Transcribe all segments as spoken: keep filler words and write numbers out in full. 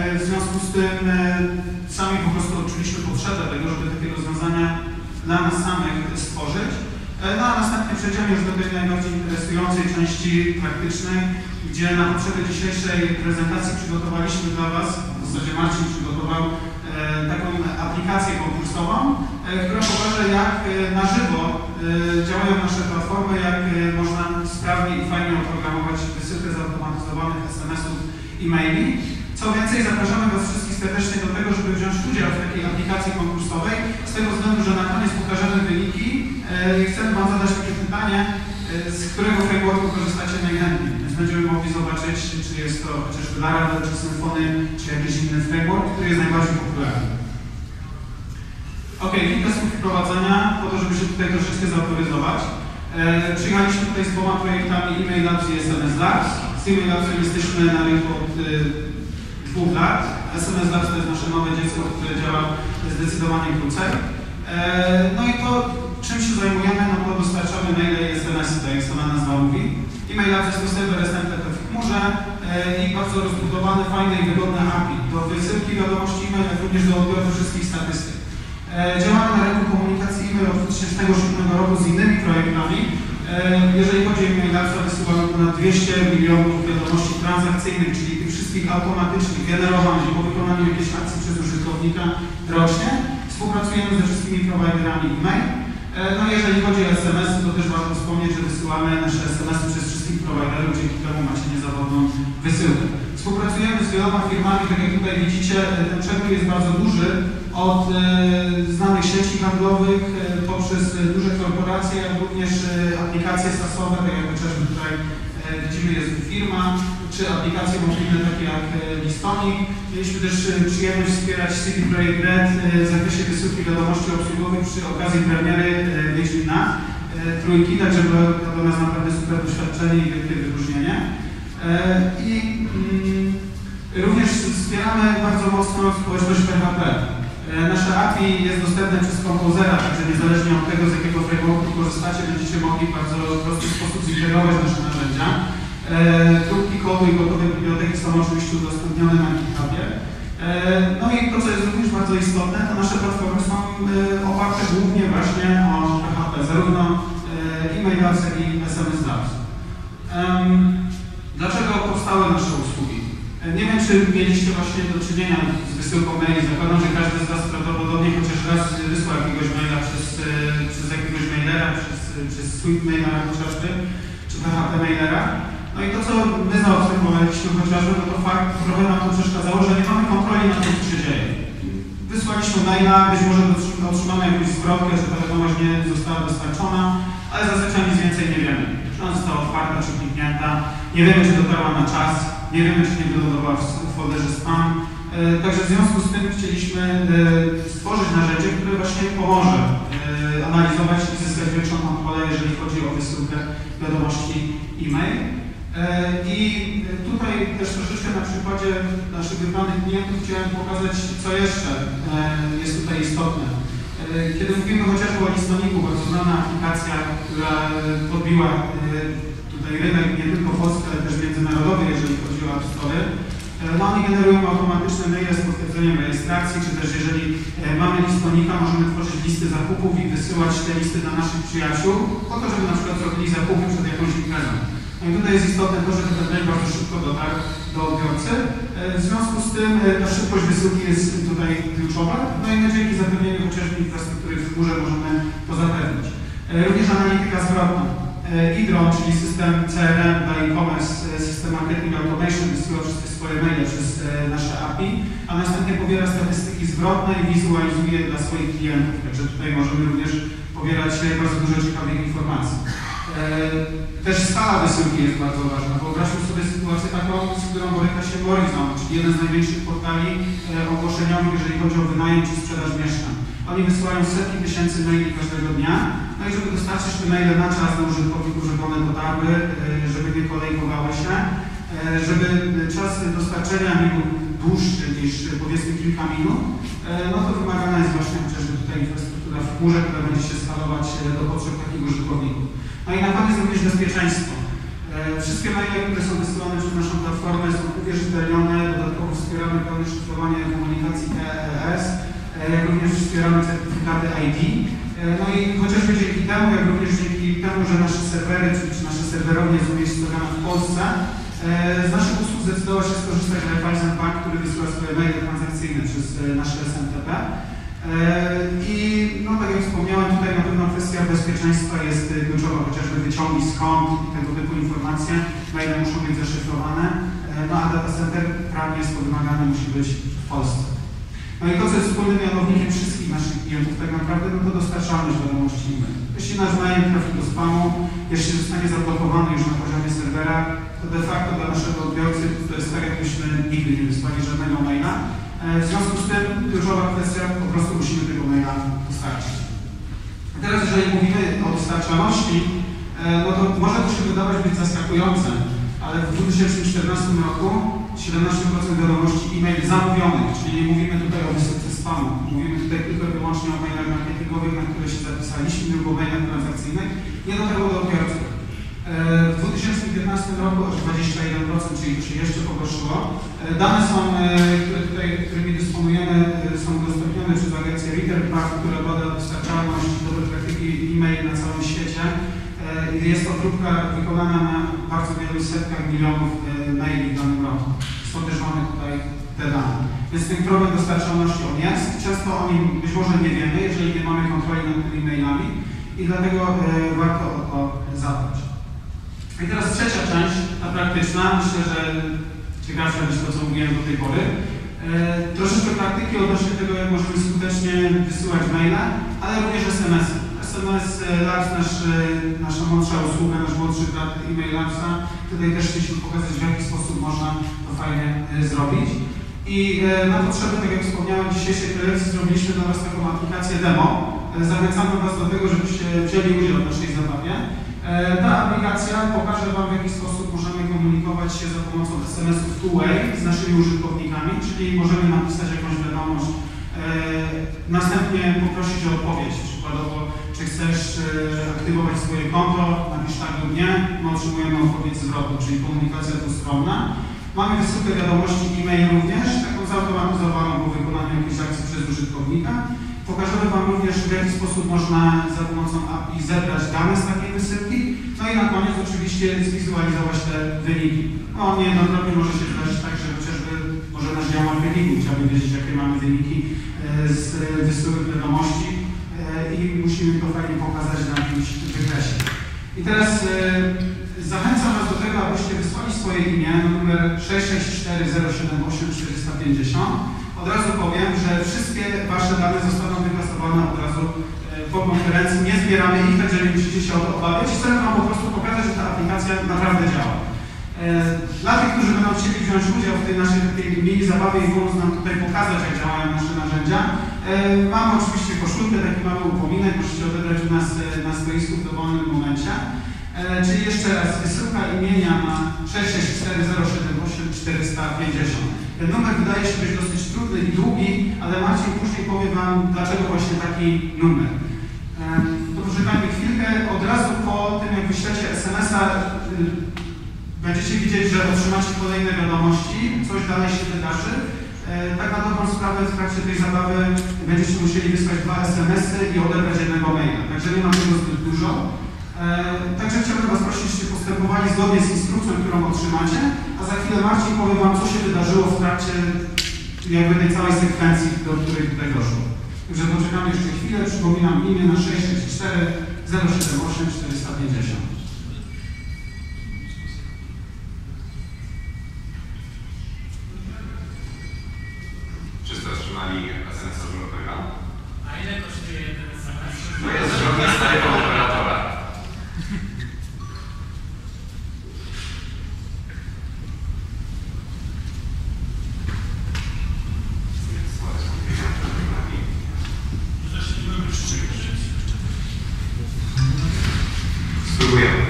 W związku z tym sami po prostu odczuliśmy potrzebę tego, żeby takie rozwiązania dla nas samych stworzyć. No a następnie przejdziemy już do tej najbardziej interesującej części praktycznej, gdzie na potrzeby dzisiejszej prezentacji przygotowaliśmy dla Was, w zasadzie Marcin przygotował taką aplikację konkursową, która pokaże, jak na żywo działają nasze platformy, jak można sprawnie i fajnie oprogramować wysyłkę zautomatyzowanych es em esów i maili. Co więcej, zapraszamy Was wszystkich serdecznie do tego, żeby wziąć udział w takiej aplikacji konkursowej, z tego względu, że na koniec pokażemy wyniki i chcemy Wam zadać takie pytanie, z którego frameworku korzystacie najchętniej. Więc będziemy mogli zobaczyć, czy jest to chociażby Laravel, czy Symfony, czy jakiś inny framework, który jest najbardziej popularny. Ok, kilka słów wprowadzenia, po to, żeby się tutaj troszeczkę zautoryzować. E, przyjechaliśmy tutaj z dwoma projektami e-mail labs i es em es labs. Z e-mail labsem jesteśmy na rynku od y, dwóch lat. es em es labs to jest nasze nowe dziecko, które działa zdecydowanie krócej. E, no i to, czym się zajmujemy, no to dostarczamy maile i es em esy, tak jak sama nazwa mówi. E-mail labs jest to serwer es em te pe w chmurze e, i bardzo rozbudowane, fajne i wygodne A P I do wysyłki wiadomości e-mail, jak również do odbioru wszystkich statystyk. Działamy na rynku komunikacji e-mail od dwa tysiące siódmego roku z innymi projektami. Jeżeli chodzi o e-mail labsa, wysyłamy ponad dwieście milionów wiadomości transakcyjnych, czyli tych wszystkich automatycznych, generowanych po wykonaniu jakiejś akcji przez użytkownika rocznie. Współpracujemy ze wszystkimi prowajderami e-mail. No i jeżeli chodzi o es em esy, to też warto wspomnieć, że wysyłamy nasze es em esy przez wszystkich prowajderów, dzięki temu macie niezawodną wysyłkę. Współpracujemy z wieloma firmami, tak jak tutaj widzicie, ten przekrój jest bardzo duży, od e, znanych sieci handlowych e, poprzez duże korporacje, jak również e, aplikacje sasowe, tak jak chociażby tutaj e, widzimy jest firma, czy aplikacje mobilne takie jak e, Listonik. Mieliśmy też e, przyjemność wspierać C D Projekt Red e, w zakresie wysyłki wiadomości obsługowych przy okazji premiery e, Wiedźmina e, trójki, także było to dla nas naprawdę super doświadczenie i wielkie wyróżnienie. E, I mm, również wspieramy bardzo mocno społeczność P H P. Nasze A P I jest dostępne przez Kompozera, także niezależnie od tego, z jakiego frameworku korzystacie, będziecie mogli w bardzo prosty sposób zintegrować nasze narzędzia. Próbki kodu i gotowe biblioteki są oczywiście udostępnione na GitHubie. No i to, co jest również bardzo istotne, to nasze platformy są oparte głównie właśnie o P H P, zarówno e-mail labs, jak i es em es labs. Dlaczego powstały nasze usługi? Nie wiem, czy mieliście właśnie do czynienia z wysyłką maili. Zakładam, że każdy z Was prawdopodobnie chociaż raz wysłał jakiegoś maila przez, przez jakiegoś mailera, przez, przez Swift mailera chociażby, czy P H P mailera. No i to, co my zaobserwowaliśmy chociażby, no to fakt trochę nam to przeszkadzało, że nie mamy kontroli nad tym, co się dzieje. Wysłaliśmy maila, być może otrzymamy jakąś zwrotkę, że ta wiadomość nie została dostarczona, ale zazwyczaj nic więcej nie wiemy. Czy ona została otwarta, czy kliknięta, nie wiemy, czy dotarła na czas. Nie wiemy, czy nie wylądowała w folderze spam. E, także w związku z tym chcieliśmy e, stworzyć narzędzie, które właśnie pomoże e, analizować i zyskać większą kontrolę, jeżeli chodzi o wysyłkę wiadomości e-mail. E, I tutaj też troszeczkę na przykładzie naszych wybranych klientów chciałem pokazać, co jeszcze e, jest tutaj istotne. E, kiedy mówimy chociażby o Listoniku, bardzo znana aplikacja, która podbiła e, tutaj rynek nie tylko polski, ale też międzynarodowy, jeżeli chodzi o App Store. No oni generują automatyczne maile z potwierdzeniem rejestracji, czy też jeżeli mamy listonika, możemy tworzyć listy zakupów i wysyłać te listy na naszych przyjaciół, po to, żeby na przykład zrobili zakupy przed jakąś imprezą. No i tutaj jest istotne to, że ten mail bardzo szybko dotarł do odbiorcy. W związku z tym ta szybkość wysyłki jest tutaj kluczowa, no i my dzięki zapewnieniu chociażby infrastruktury w chmurze możemy to zapewnić. Również analityka zwrotna. Idron, czyli system C R M dla e-commerce, system marketing automation, wysyła wszystkie swoje maile przez nasze A P I, a następnie pobiera statystyki zwrotne i wizualizuje dla swoich klientów. Także tutaj możemy również pobierać bardzo dużo ciekawych informacji. Też skala wysyłki jest bardzo ważna. Wyobraźmy sobie sytuację taką, z którą boryka się Horizon, czyli jeden z największych portali ogłoszeniowych, jeżeli chodzi o wynajem czy sprzedaż mieszkań. Oni wysyłają setki tysięcy maili każdego dnia, no i żeby dostarczyć te maile na czas do użytkowników, żeby one dotarły, żeby nie kolejkowały się, żeby czas dostarczenia nie był dłuższy niż powiedzmy kilka minut, no to wymagana jest właśnie chociażby tutaj infrastruktura w chmurze, która będzie się skalować do potrzeb takich użytkowników. No i na koniec również bezpieczeństwo. Wszystkie maile, które są wysyłane przez naszą platformę, są uwierzytelnione, dodatkowo wspiera wspieramy pełne szyfrowanie komunikacji T L S, jak również wspieramy certyfikaty I D. No i chociażby dzięki temu, jak również dzięki temu, że nasze serwery, czy nasze serwerownie są umiejscowione w Polsce, z naszych usług zdecydował się skorzystać Raiffeisen Bank, który wysyła swoje maile transakcyjne przez nasze S M T P. I no tak jak wspomniałem, tutaj na pewno kwestia bezpieczeństwa jest kluczowa, chociażby wyciągi z kont i tego typu informacje. Maile muszą być zaszyfrowane, no a data center prawnie jest to wymagane, musi być w Polsce. No i to, co jest wspólnym mianownikiem wszystkich naszych klientów tak naprawdę, no to dostarczalność wiadomości e-mail. Jeśli nasz mail trafi do spamu, jeśli zostanie zablokowany już na poziomie serwera, to de facto dla naszego odbiorcy to jest tak, jakbyśmy nigdy nie wysłali żadnego maila. W związku z tym kluczowa kwestia, po prostu musimy tego maila dostarczyć. A teraz, jeżeli mówimy o dostarczalności, no to może to się wydawać być zaskakujące, ale w dwa tysiące czternastym roku siedemnaście procent wiadomości e-mail zamówionych, czyli nie mówimy tutaj o wysyłce spamu, mówimy tutaj tylko i wyłącznie o mailach marketingowych, na które się zapisaliśmy, lub o mailach transakcyjnych, nie dotarło do odbiorców. W dwa tysiące piętnastym roku aż dwadzieścia jeden procent, czyli to się jeszcze pogorszyło. Dane są, które tutaj, którymi dysponujemy, są udostępnione przez agencję Reader-Path, która bada dostarczalność dobre praktyki e-mail na całym świecie. Jest to próbka wykonana na bardzo wielu setkach milionów maili w danym roku. Stąd też mamy tutaj te dane. Więc ten problem dostarczalności on jest. Często o nim być może nie wiemy, jeżeli nie mamy kontroli nad tymi mailami i dlatego warto o to zadbać. I teraz trzecia część, ta praktyczna, myślę, że ciekawsza niż to, co mówiłem do tej pory. E, troszeczkę praktyki odnośnie tego, jak możemy skutecznie wysyłać maile, ale również S M S-y. S M S Labs, nasz, nasza młodsza usługa, nasz młodszy brat e-mail Labsa, tutaj też chcieliśmy pokazać, w jaki sposób można to fajnie e, zrobić. I e, na potrzeby, tak jak wspomniałem, dzisiejszej prelekcji zrobiliśmy dla Was taką aplikację demo. E, zachęcamy Was do tego, żebyście wzięli udział w naszej zabawie. Ta aplikacja pokaże Wam, w jaki sposób możemy komunikować się za pomocą S M S-ów two-way z naszymi użytkownikami, czyli możemy napisać jakąś wiadomość, e, następnie poprosić o odpowiedź, przykładowo, czy chcesz e, aktywować swoje konto, napisz tak lub nie, my otrzymujemy odpowiedź zwrotną, czyli komunikacja dwustronna. Mamy wysyłkę wiadomości e-mail również, taką zautomatyzowaną po wykonaniu jakiejś akcji przez użytkownika. Pokażemy Wam również, w jaki sposób można za pomocą A P I zebrać dane z takiej wysyłki. No i na koniec oczywiście zwizualizować te wyniki. No niejednokrotnie może się zdarzyć tak, że chociażby może nasz dział marketingu chciałby wiedzieć, jakie mamy wyniki z wysyłek wiadomości i musimy to fajnie pokazać na jakimś wykresie. I teraz zachęcam Was do tego, abyście wysłali swoje imię na numer sześć sześć cztery zero siedem osiem cztery pięć zero. Od razu powiem, że wszystkie Wasze dane zostaną wykasowane od razu po konferencji. Nie zbieramy ich, także nie musicie się o to obawiać. Chcę Wam po prostu pokazać, że ta aplikacja naprawdę działa. Dla tych, którzy będą chcieli wziąć udział w tej naszej takiej mini zabawie i pomóc nam tutaj pokazać, jak działają nasze narzędzia, mamy oczywiście koszulkę, taki mały upominek, możecie odebrać u nas na stoisku w dowolnym momencie. Czyli jeszcze raz, wysyłka imienia na sześć sześć cztery zero siedem osiem cztery pięć zero. Ten numer wydaje się być dosyć trudny i długi, ale Marcin później powie Wam, dlaczego właśnie taki numer. To poczekajmy chwilkę, od razu po tym, jak wyślecie S M S-a, będziecie widzieć, że otrzymacie kolejne wiadomości, coś dalej się wydarzy. Tak na dobrą sprawę w trakcie tej zabawy będziecie musieli wysłać dwa S M S-y i odebrać jednego maila, także nie ma tego zbyt dużo. Także chciałbym Was prosić, żebyście postępowali zgodnie z instrukcją, którą otrzymacie, a za chwilę Marcin powie Wam, co się wydarzyło w trakcie jakby tej całej sekwencji, do której tutaj doszło. Także poczekam jeszcze chwilę, przypominam imię na sześć sześć cztery zero siedem osiem cztery pięć zero. Wszyscy otrzymali S M S-a zwrotnego? A ile kosztuje jeden S M S? To jest żadna starego operatora. Spróbujemy.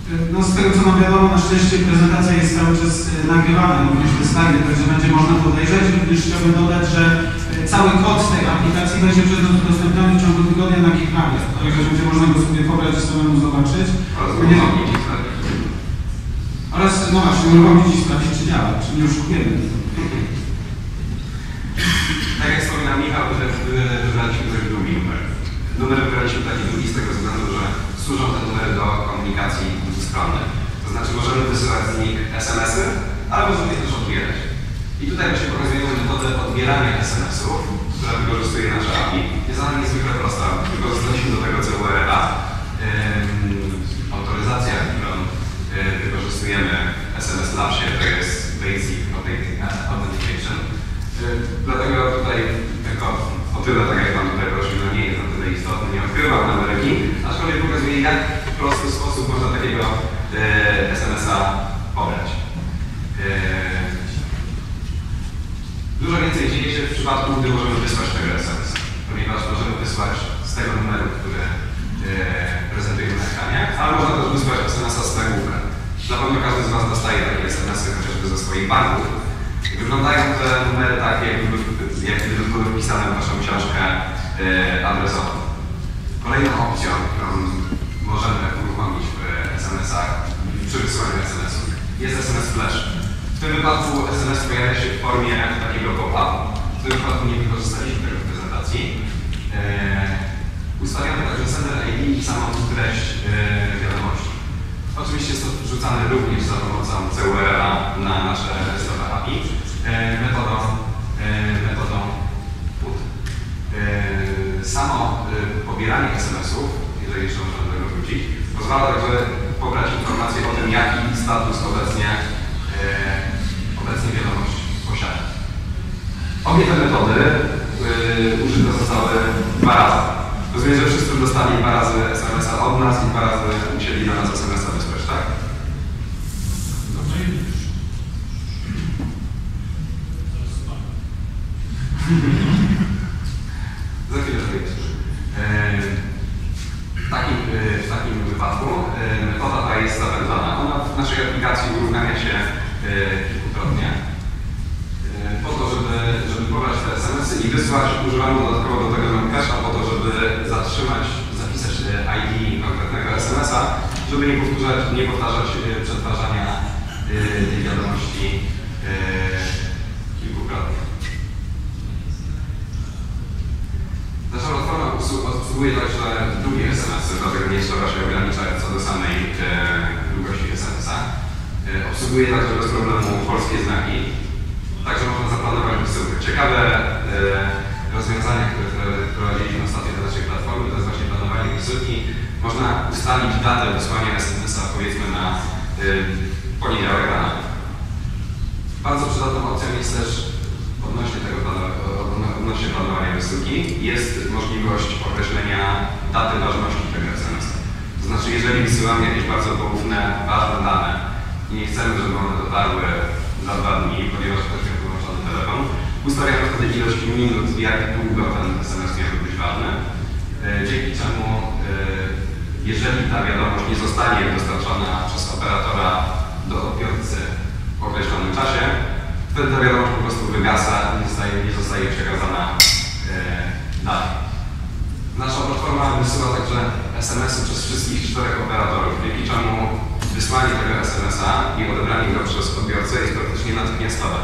No z tego co nam wiadomo, na szczęście prezentacja jest cały czas nagrywana, również te slajdy, także będzie można to obejrzeć. Również chciałbym dodać, że cały kod tej aplikacji będzie przez nas udostępniony w ciągu tygodnia na GitHubie, także będzie można go sobie pobrać i samemu zobaczyć. Oraz, no właśnie, uruchomić i sprawdzić, czy działa, czy nie oszukujemy. Tak jak wspominał Michał, wybraliśmy dość długi numer. Numer wybraliśmy taki długi z tego względu, że służą te numery do komunikacji dwustronnej. To znaczy możemy wysyłać z nich es em esy, ale możemy je też odbierać. I tutaj właśnie pokazujemy metodę odbierania es em esów, która wykorzystuje nasze A P I. Jest ona niezwykle prosta. Wykorzystaliśmy do tego C U R L-a. Autoryzacja, którą wykorzystujemy es em es Labsie, to jest Basic Authentication. Dlatego tutaj tylko o tyle, tak jak Pan tutaj prosił, no nie jest na tyle istotny, nie odkrywał Ameryki, aczkolwiek pokazuje, jak w prosty sposób można takiego es em es a pobrać. Dużo więcej dzieje się w przypadku, gdy możemy wysłać tego es em es a, ponieważ możemy wysłać z tego numeru, który prezentujemy na ekranie, ale można też wysłać es em es a z nagłówka. Na pewno każdy z Was dostaje takie es em esy chociażby ze swoich banków. Wyglądają te numery tak, jakby, jak gdyby były wpisane w Waszą książkę yy, adresową. Kolejną opcją, którą możemy uruchomić w es em esach przy wysyłaniu es em esów, jest es em es Flash. W tym wypadku es em es pojawia się w formie takiego pop-upu. W tym wypadku nie wykorzystaliśmy tego w prezentacji. Yy, ustawiamy także sender I D i samą treść yy, wiadomości. Oczywiście jest to wrzucane również za pomocą C U R L-a na nasze stronę A P I metodą, metodą put. Samo pobieranie es em esów, jeżeli jeszcze można do tego wrócić, pozwala także pobrać informacje o tym, jaki status obecnie, obecnie wiadomość posiada. Obie te metody użyte zostały dwa razy. Rozumiem, że wszyscy dostali dwa razy es em es a od nas i dwa razy musieli do nas es em es a wysłać, tak? Dobrze. Za chwilę sobie w takim, w takim wypadku metoda ta jest zapędzona. Ona w naszej aplikacji uruchamia się kilkukrotnie po to, żeby, żeby pobrać te es em esy i wysłać. Używamy dodatkowo do tego memcache'a po to, żeby zatrzymać, zapisać I D konkretnego es em es a, żeby nie powtarzać, nie powtarzać przetwarzania tej wiadomości kilkukrotnie. Nasza platforma obsługuje także długie es em esy, dlatego nie trzeba się ograniczać co do samej e, długości es em es a. E, obsługuje także bez problemu polskie znaki. Także można zaplanować wysyłkę. Ciekawe e, rozwiązania, które wprowadziliśmy ostatnio na naszej platformie, to jest właśnie planowanie wysyłki. Można ustalić datę wysłania es em es a powiedzmy na e, poniedziałek rano. Bardzo przydatną opcją jest też odnośnie tego odnośnie planowania wysyłki jest możliwość określenia daty ważności tego es em es a. To znaczy, jeżeli wysyłamy jakieś bardzo poufne, ważne dane i nie chcemy, żeby one dotarły za dwa dni, ponieważ ktoś miał wyłączony telefon, ustawiamy wtedy ilość minut, jak długo ten es em es miał być ważny, dzięki czemu, jeżeli ta wiadomość nie zostanie dostarczona przez operatora do odbiorcy w określonym czasie, wtedy ta wiadomość po prostu wygasa i nie zostaje, nie zostaje przekazana e, dalej. Nasza platforma wysyła także es em esy przez wszystkich czterech operatorów, dzięki czemu wysłanie tego es em es a i odebranie go przez odbiorcę jest praktycznie natychmiastowe.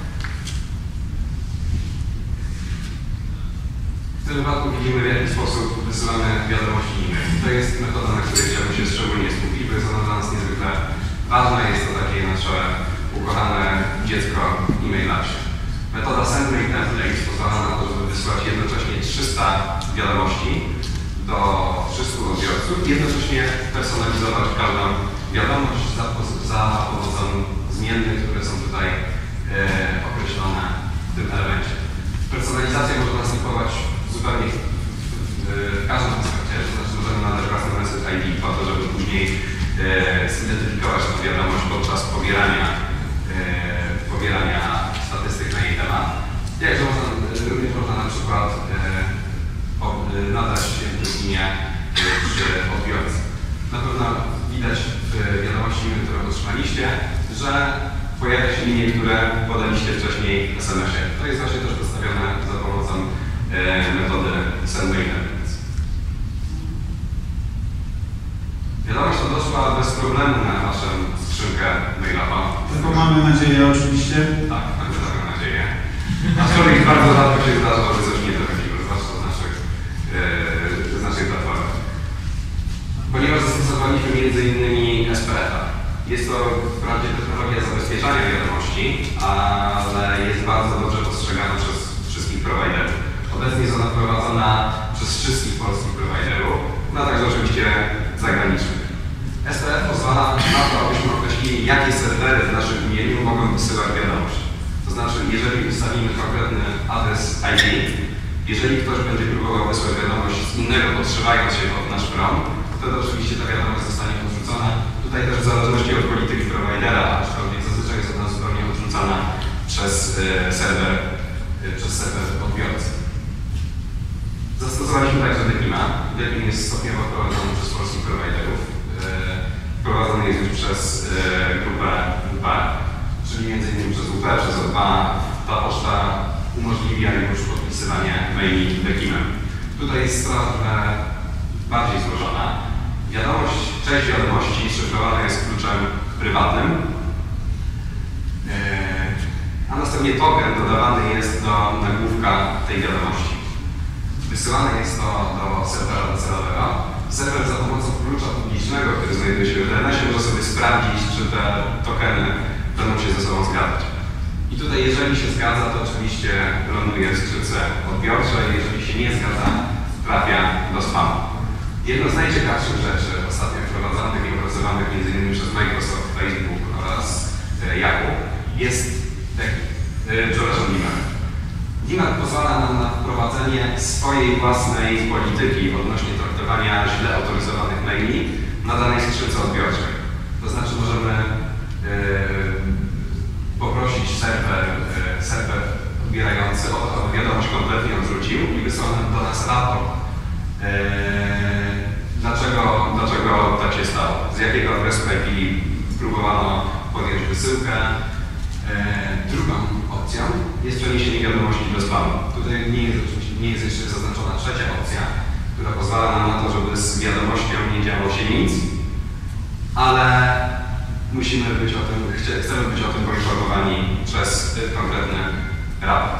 W tym wypadku widzimy, w jaki sposób wysyłamy wiadomości e-mail. To jest metoda, na której chciałbym się szczególnie skupić, bo jest ona dla nas niezwykle ważna. Jest to takie nasze ukochane dziecko e-maila. Metoda Send Me Templates pozwala na to, żeby wysłać jednocześnie trzysta wiadomości do trzystu odbiorców i jednocześnie personalizować każdą wiadomość za, za pomocą zmiennych, które są tutaj e, określone w tym elemencie. Personalizacja może następować zupełnie w, w, w każdym aspekcie, to znaczy możemy nadać własny message I D po to, żeby później e, zidentyfikować tę wiadomość podczas pobierania, e, pobierania statystyk na jej temat. Jakże można, również można na przykład e, o, nadać linię przy odbiorcy. Na pewno widać w wiadomościami, które otrzymaliście, że pojawia się linie, które podaliście wcześniej w es em esie. To jest właśnie też przedstawione za pomocą e, metody send-mailer. Wiadomość to doszła bez problemu na Waszą skrzynkę mailową. Tylko mamy nadzieję oczywiście. Tak, mamy taką nadzieję. Aczkolwiek bardzo rzadko się zdarza, że coś nie trafiło, zwłaszcza z naszych, yy, z naszej platformy. Ponieważ zastosowaliśmy między innymi es pe efa. Jest to wprawdzie technologia zabezpieczania wiadomości, ale jest bardzo dobrze postrzegana przez wszystkich prowajderów. Obecnie jest ona prowadzona przez wszystkich polskich prowajderów, no a także oczywiście zagranicznych. es pe ef pozwala na to, abyśmy określili, jakie serwery w naszym imieniu mogą wysyłać wiadomość. To znaczy, jeżeli ustawimy konkretny adres i pe, jeżeli ktoś będzie próbował wysłać wiadomość z innego, podszywając się pod nasz prom, wtedy oczywiście ta wiadomość zostanie odrzucona. Tutaj też w zależności od polityki prowajdera, aczkolwiek zazwyczaj jest ona zupełnie odrzucana przez e, serwer, e, przez serwer odbiorcy. Zastosowaliśmy także Dekima. Dekim jest stopniowo wprowadzony przez polskich prowajderów. Wprowadzony jest już przez grupę U P, czyli między innymi przez U P, przez O dwa. Ta poczta umożliwia już podpisywanie maili Dekimem. Tutaj jest sprawa trochę bardziej złożona. Wiadomość, część wiadomości szyfrowana jest kluczem prywatnym, a następnie token dodawany jest do nagłówka tej wiadomości. Wysyłane jest to do serwera docelowego. Serwer za pomocą klucza publicznego, który znajduje się w D N esie, może sobie sprawdzić, czy te tokeny będą się ze sobą zgadzać. I tutaj, jeżeli się zgadza, to oczywiście ląduje w skrzynce odbiorczej, jeżeli się nie zgadza, trafia do spamu. Jedno z najciekawszych rzeczy ostatnio wprowadzonych i opracowanych między innymi przez Microsoft, Facebook oraz Yahoo jest taki, przepraszam, Dimat. Dimat pozwala nam na wprowadzenie swojej własnej polityki odnośnie traktowania źle autoryzowanych maili na danej skrzynce odbiorczej. To znaczy możemy yy, poprosić serwer, yy, serwer odbierający o to, aby wiadomość kompletnie odrzucił i wysłał nam do nas raport. Yy, dlaczego, dlaczego tak się stało? Z jakiego adresu i pe próbowano podjąć wysyłkę? Drugą opcją jest przeniesienie wiadomości do spamu. Tutaj nie jest, nie jest jeszcze zaznaczona trzecia opcja, która pozwala nam na to, żeby z wiadomością nie działo się nic, ale musimy być o tym, chcemy być o tym poinformowani przez konkretny raport.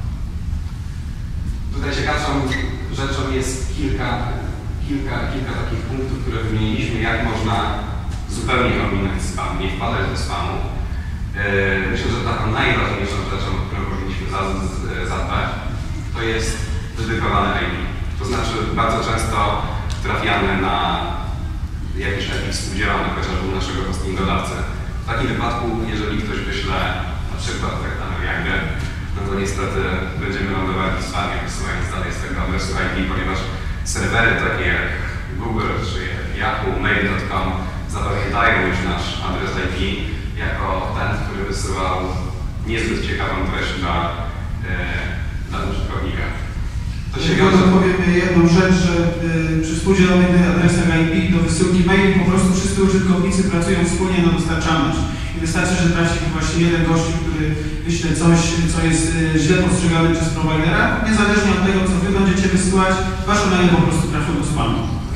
Tutaj ciekawszą rzeczą jest kilka, kilka, kilka takich punktów, które wymieniliśmy, jak można zupełnie ominąć spam, nie wpadać do spamu. Myślę, że taką najważniejszą rzeczą, którą powinniśmy zadbać, to jest dedykowane i pe. To znaczy bardzo często trafiamy na jakiś epik współdzielony, chociażby u naszego hostingodawcy. W takim wypadku, jeżeli ktoś wyśle na przykład tak daną jakby, no to niestety będziemy lądowali w spamie, wysyłając dalej z tego adresu i pe, ponieważ serwery takie jak Google czy Yahoo, mail kropka com zapamiętają już nasz adres i pe jako ten, który wysyłał niezbyt ciekawą treść dla, e, dla użytkownika. To się ja powiem jedną rzecz, że y, przy współdzielonych adresach i pe do wysyłki maili po prostu wszyscy użytkownicy pracują wspólnie na dostarczalność. I wystarczy, że trafi właśnie jeden gościu, który wyśle coś, co jest y, źle postrzegane przez prowajdera, niezależnie od tego, co wy będziecie wysyłać, wasze maile po prostu trafią do spamu.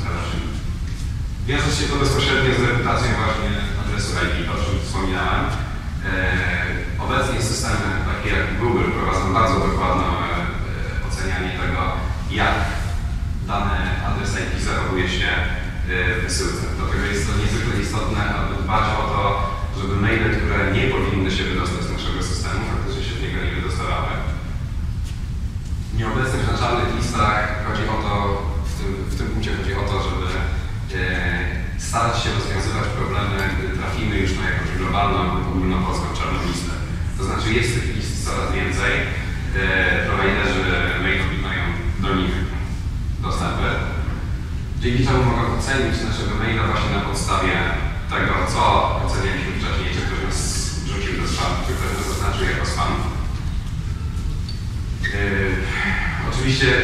Wiąże się to bezpośrednio z reputacją właśnie adresu i pe, o czym wspominałem. E, obecnie systemy takie jak Google prowadzą bardzo dokładne e, ocenianie tego, jak dany adres i pe zachowuje się e, w wysyłce. Dlatego jest to niezwykle istotne, aby dbać o to, żeby maile, które nie powinny się wydostać z naszego systemu, faktycznie się z niego nie wydostawały. Nieobecność na czarnych listach chodzi o to, w tym, w tym punkcie chodzi o to, żeby starać się rozwiązywać problemy, gdy trafimy już na jakąś globalną lub ogólnopolską czarną listę. To znaczy jest tych list coraz więcej, prowajderzy mailowi mają do nich dostępy. Dzięki czemu mogą ocenić naszego maila właśnie na podstawie tego, co ocenialiśmy wcześniej, czy ktoś nas wrzucił do spamu, czy ktoś nas zaznaczył jako spam. Yy, oczywiście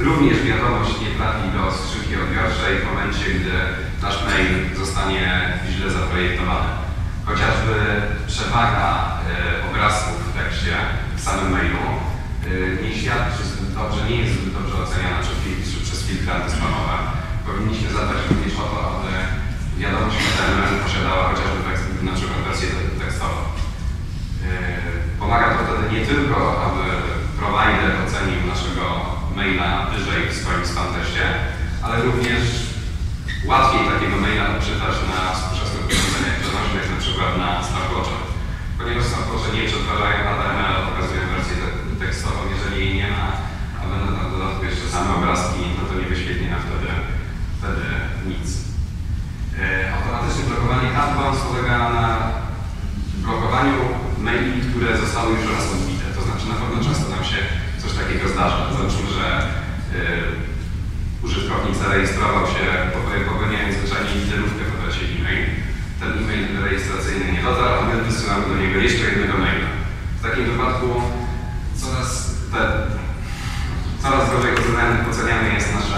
również wiadomość nie trafi do skrzynki odbiorczej w momencie, gdy nasz mail zostanie źle zaprojektowany. Chociażby przewaga y, obrazków w tekście w samym mailu y, nie świadczy zbyt dobrze, nie jest zbyt dobrze oceniana przez, przez filtry antyspamowe. Powinniśmy zadbać również o to, aby wiadomość H T M L posiadała chociażby tekst, na przykład wersję tekstową. Yy, pomaga to wtedy nie tylko, aby provider ocenił naszego maila wyżej w swoim spam teście, ale również łatwiej takiego maila odczytać na współczesnych urządzeniach przenośnych, na przykład na smartwatchach. Ponieważ smartwatche nie przetwarzają H T M L, pokazują wersję te tekstową, jeżeli jej nie ma, a będą na dodatku jeszcze same obrazki, no to nie wyświetli nam wtedy, wtedy nic. Yy, automatyczne blokowanie Hardbounce polega na blokowaniu maili, które zostały już raz odbite. To znaczy na pewno często nam się coś takiego zdarza. Załóżmy, że yy, użytkownik zarejestrował się popełniając zwyczajnie literówkę w adresie e-mail. Ten e-mail rejestracyjny nie dotarł, a my wysyłamy do niego jeszcze jednego maila. W takim wypadku coraz, te, coraz gorzej oceniane jest nasze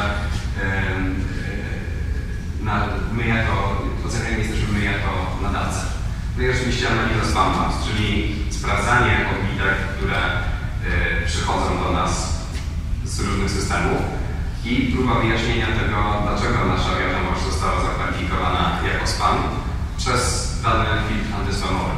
yy, na, my jako, oceniani jesteśmy my jako nadawcy. No i oczywiście analiza spam-bounce, czyli sprawdzanie odbitek, które y, przychodzą do nas z różnych systemów i próba wyjaśnienia tego, dlaczego nasza wiadomość została zakwalifikowana jako spam przez dany filtr antyspamowy.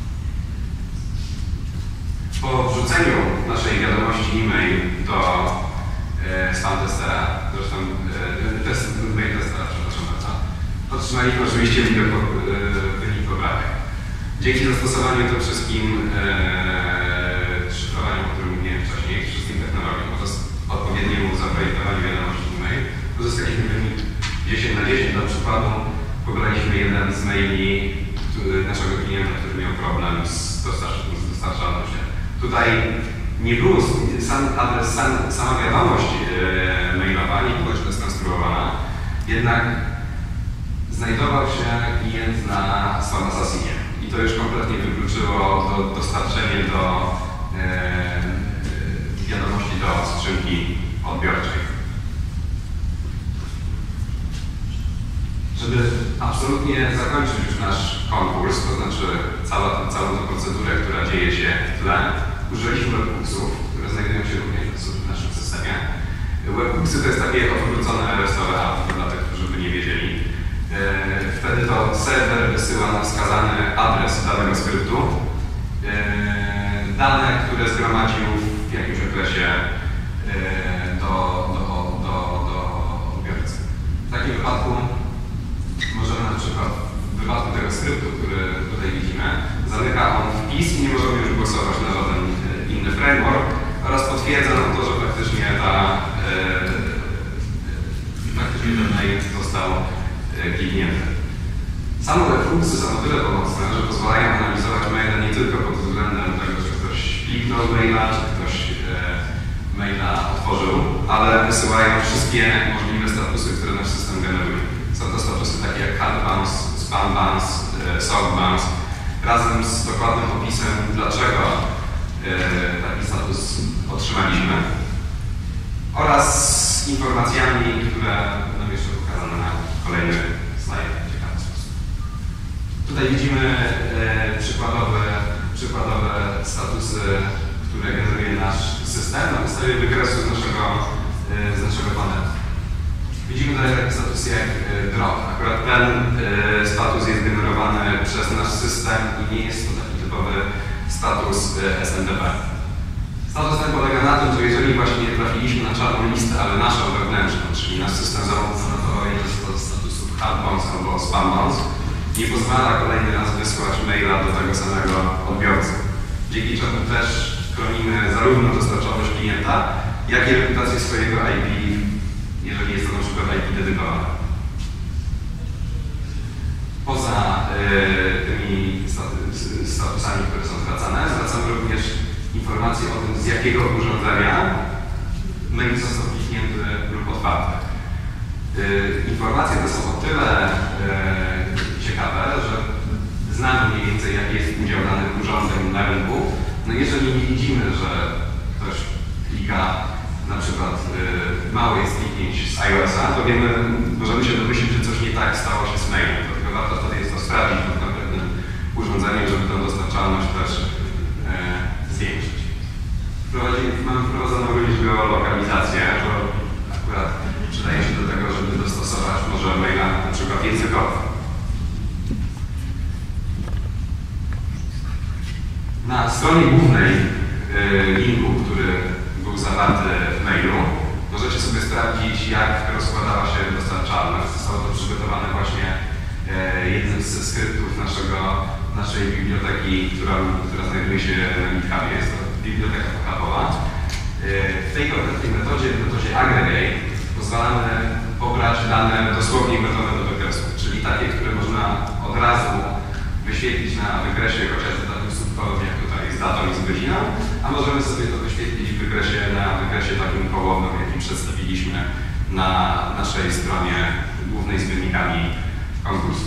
Po wrzuceniu naszej wiadomości e-mail do y, spam testera, zresztą y, test, mail testera, przepraszam bardzo, otrzymaliśmy oczywiście wynik, y, wynik poprawek. Dzięki zastosowaniu tym wszystkim e, szyfrowaniu, o którym mówiłem wcześniej, wszystkim technologiom oraz odpowiedniemu zaprojektowaniu wiadomości e-mail, uzyskaliśmy wynik dziesięć na dziesięć. Do przykładu pobraliśmy jeden z maili który, naszego klienta, który miał problem z, dostarcz, z dostarczalnością. Tutaj nie było, sam adres, sam, sama wiadomość e, mailowa nie była źle skonstruowana, jednak znajdował się klient na Spam Assassinie. I to już kompletnie wykluczyło do, dostarczenie do e, wiadomości do skrzynki odbiorczej. Żeby absolutnie zakończyć już nasz konkurs, to znaczy cała, całą tę procedurę, która dzieje się w tle, użyliśmy webhooksów, które znajdują się również w naszym systemie. Webhooksy to jest takie odwrócone restowe apki dla tych, którzy by nie wiedzieli. Wtedy to serwer wysyła na wskazany adres danego skryptu dane, które zgromadził w jakimś okresie do, do, do, do odbiorcy. W takim wypadku możemy na przykład w wypadku tego skryptu, który tutaj widzimy, zamyka on wpis i nie możemy już głosować na żaden inny framework oraz potwierdza nam to, że faktycznie ta faktycznie ten mail został kliknięte. Same webhooksy są o tyle pomocne, że pozwalają analizować maila nie tylko pod względem tego, czy ktoś kliknął maila, czy ktoś e, maila otworzył, ale wysyłają wszystkie możliwe statusy, które nasz system generuje. Są to statusy takie jak hard bounce, spam bounce, e, soft bounce, razem z dokładnym opisem, dlaczego e, taki status otrzymaliśmy oraz z informacjami, które będą jeszcze pokazane na kolejnych slajdach w ciekawy sposób. Tutaj widzimy e, przykładowe, przykładowe statusy, które generuje nasz system na podstawie wykresu z naszego, e, z naszego panelu. Widzimy tutaj taki status jak e, drop. Akurat ten e, status jest generowany przez nasz system i nie jest to taki typowy status e, S M T P. Status ten polega na tym, że jeżeli właśnie trafiliśmy na czarną listę, ale naszą wewnętrzną, czyli nasz system zanotował jeden z statusów hard bounce albo spam bounce, nie pozwala kolejny raz wysłać maila do tego samego odbiorcy. Dzięki czemu też chronimy zarówno dostarczalność klienta, jak i reputację swojego I P, jeżeli jest to na przykład I P dedykowane. Poza y, tymi statusami, które są zwracane, zwracamy również informacje o tym, z jakiego urządzenia mail został kliknięty lub otwarty. Yy, informacje te są o tyle yy, ciekawe, że znamy mniej więcej, jaki jest udział danych urządzeń na rynku. No jeżeli nie widzimy, że ktoś klika na przykład yy, mało jest kliknięć z iOS-a, to wiemy, możemy się domyślić, że coś nie tak stało się z mailem. To tylko warto wtedy jest to sprawdzić pod konkretnym urządzeniem, żeby tę dostarczalność też yy, zwiększyć. Mamy wprowadzoną również geolokalizację, to akurat przydaje się do tego, żeby dostosować może maila na przykład językowo. Na stronie głównej yy, linku, który był zawarty w mailu, możecie sobie sprawdzić, jak rozkładała się dostarczalność. Zostało to przygotowane właśnie yy, jednym z skryptów naszego, naszej biblioteki, która, która znajduje się na GitHubie. Jest to biblioteka pochabowa. Yy, w tej konkretnej metodzie, w metodzie aggregate, pozwalamy pobrać dane dosłownie gotowe do wykresu, czyli takie, które można od razu wyświetlić na wykresie chociażby takim subkolorem, jak tutaj z datą i z godziną, a możemy sobie to wyświetlić w wykresie, na wykresie takim kołownym, jaki przedstawiliśmy na naszej stronie głównej z wynikami konkursu.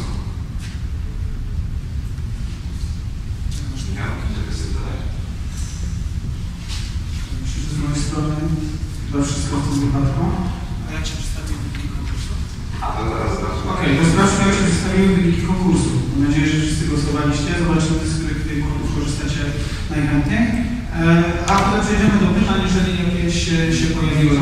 Myślę, że z mojej strony to wszystko w tym wypadku. A jak się przedstawił wyniki konkursu? A to zaraz zobaczymy. Okej, okay, to zobaczmy, jak się przedstawiły wyniki konkursu. Mam nadzieję, że wszyscy głosowaliście. Zobaczymy, z których tych kodów korzystacie najchętniej. A potem przejdziemy do pytań, jeżeli jakieś się pojawiły.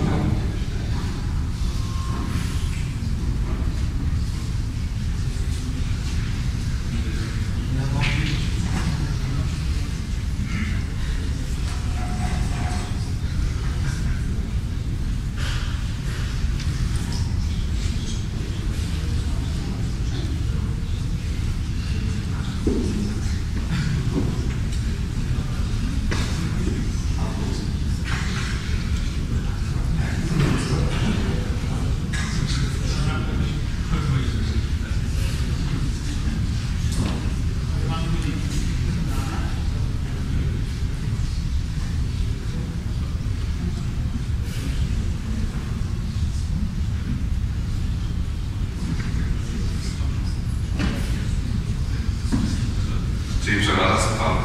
Czyli przeważa symptomy.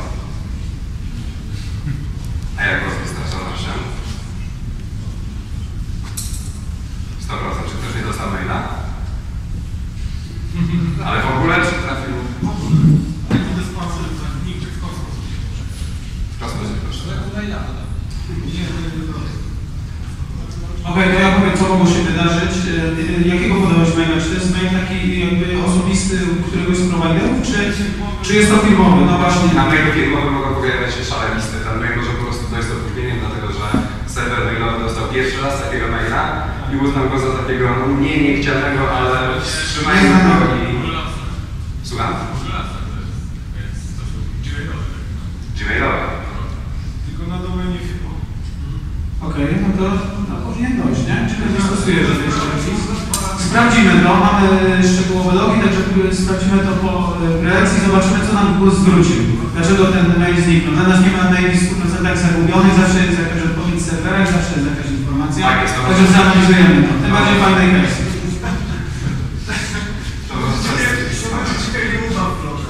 A jak było z wystarczalnością? sto procent. Czy ktoś nie dostał maila? Ale w ogóle czy trafił? W ogóle. Ale to jest sposób, nigdy w kosmos. W kosmosie proszę. Ale ja to nie, nie, nie, nie. Okej, okay, to ja powiem, co mogło się wydarzyć. Jakiego podałeś maila? Czy to jest mail taki jakby osobisty któregoś z prowajderów, czy, czy jest to firmowy? No właśnie. Na mailu firmowym mogą pojawiać się szare listy. Ten mail może po prostu dojść z opóźnieniem, dlatego że serwer mailowy dostał pierwszy raz takiego maila i uznał go za takiego nie niechcianego, ale wstrzymającego i... Słucham? Gmailowe. Tylko na domenie firmowej. Okej, okay, no to no, powinien dojść, nie? Czy nie stosuje do tej przepis? Sprawdzimy to, mamy szczegółowe logi, także sprawdzimy to po reakcji, zobaczymy, co nam głos zwrócił. Dlaczego ten mail zniknął? Dla nas nie ma maili w stu procentach zagubionych, zawsze jest jakaś odpowiedź serwera, zawsze jest jakaś informacja. Tak, jest to. Także zanalizujemy to. Tym bardziej fajnej wersji. To może nie uda w proszę.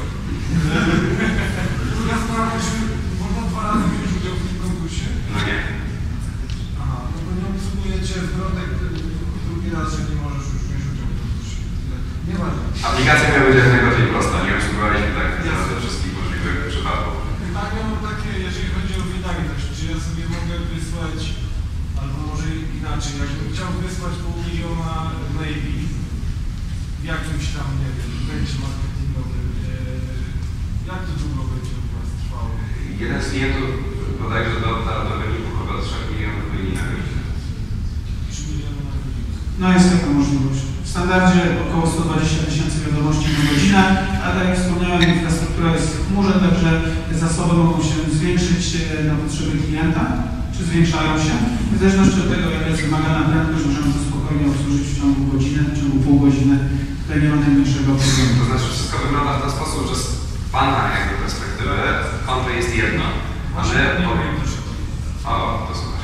Druga sprawa, czy można dwa razy wziąć udział w tym konkursie? No nie. Aha, no bo nie obsługujecie zwrotek drugi raz, że nie możesz już wziąć udziału w konkursie. Nie ważne. Aplikacja miała być jak najbardziej prosta, nie obsługowaliśmy tak ze wszystkich możliwych przypadków. Pytanie mam takie, jeżeli chodzi o wydajność, czy ja sobie mogę wysłać, albo może inaczej, jakbym chciał wysłać pół miliona maili w jakimś tam, nie wiem, będzie marketingowym, ee, jak to długo będzie u Was trwało? Jeden z klientów bodajże dotarł do wyniku chyba trzech milionów maili na godzinę. trzy miliony na godzinę. No jest taka możliwość. W standardzie około sto dwadzieścia tysięcy wiadomości na godzinę, a tak jak wspomniałem, infrastruktura jest w chmurze, także zasoby mogą się zwiększyć na potrzeby klienta, czy zwiększają się. W zależności od tego, jaka jest wymagana prędkość, możemy to spokojnie obsłużyć w ciągu godziny, w ciągu pół godziny. Tutaj nie ma najmniejszego problemu. To znaczy wszystko wygląda w ten sposób, że z Pana jakby perspektywy konto jest jedno, a my powiem... O, to słuchaj.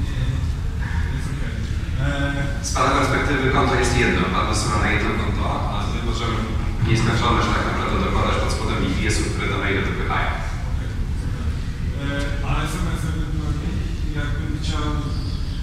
Z Pana perspektywy konto jest jedno, Pan wysyła na jedno konto, a my możemy w nieskończoność tak naprawdę dokładać pod spodem I P S-ów, które do maile wypychają. Ale S M S-y, jakbym chciał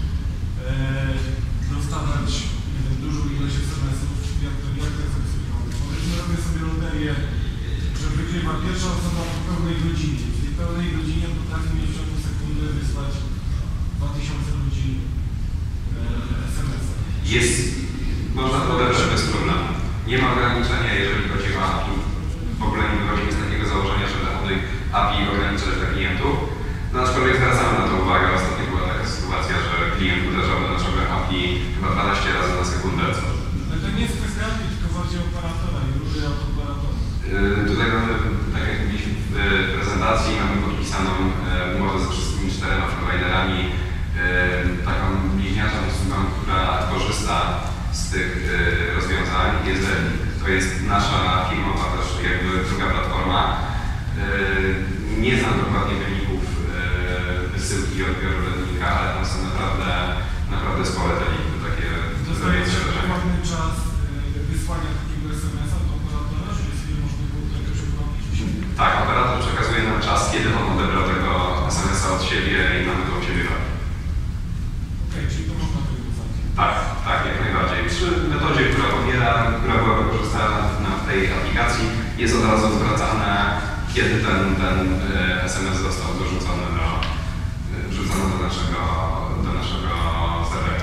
dostawać dużą ilość es em esów, jak to, jak to jest obsługiwane. Powiedzmy, robię sobie loterię, że wygrywa pierwsza osoba po pełnej godzinie. W tej pełnej godzinie potrafi mieć w ciągu sekundy wysłać dwa tysiące ludzi es em esa. Jest, można to odebrać bez problemu. Nie ma ograniczenia, jeżeli chodzi o A P I. W ogóle nie wychodzimy z takiego założenia, że od A P I ograniczać dla klientów. No, aczkolwiek zwracamy na to uwagę. Ostatnio była taka sytuacja, że klient uderzał do naszego A P I chyba dwanaście razy na sekundę. Co? Ale to nie jest kwestia A P I, tylko bardziej operatora i różnych operatorów. Yy, tutaj mamy, tak jak mówiliśmy w prezentacji, mamy podpisaną yy, umowę ze wszystkimi czterema prowajderami, yy, taką bliźniaczą usługą, która korzysta z tych yy, rozwiązań. Jest Redlink. To jest nasza firmowa też jakby druga platforma. Yy, nie znam dokładnie wyników yy, wysyłki i odbioru Redlinka, ale tam są naprawdę, naprawdę spore te liczby, takie dostajecie dokładny czas yy, wysłania takiego es em esa do operatora, żeby sobie można było to jakoś okropić? Tak, operator przekazuje nam czas, kiedy on odebrał tego es em esa od siebie i mamy to u siebie robić. Okej, czyli to można tego wysłać. Tak, tak, jak najbardziej. Przy metodzie, która pobiera, która była wykorzystana na tej aplikacji, jest od razu zwracane, kiedy ten, ten es em es został dorzucony do, wrzucony do naszego, do naszego serwera.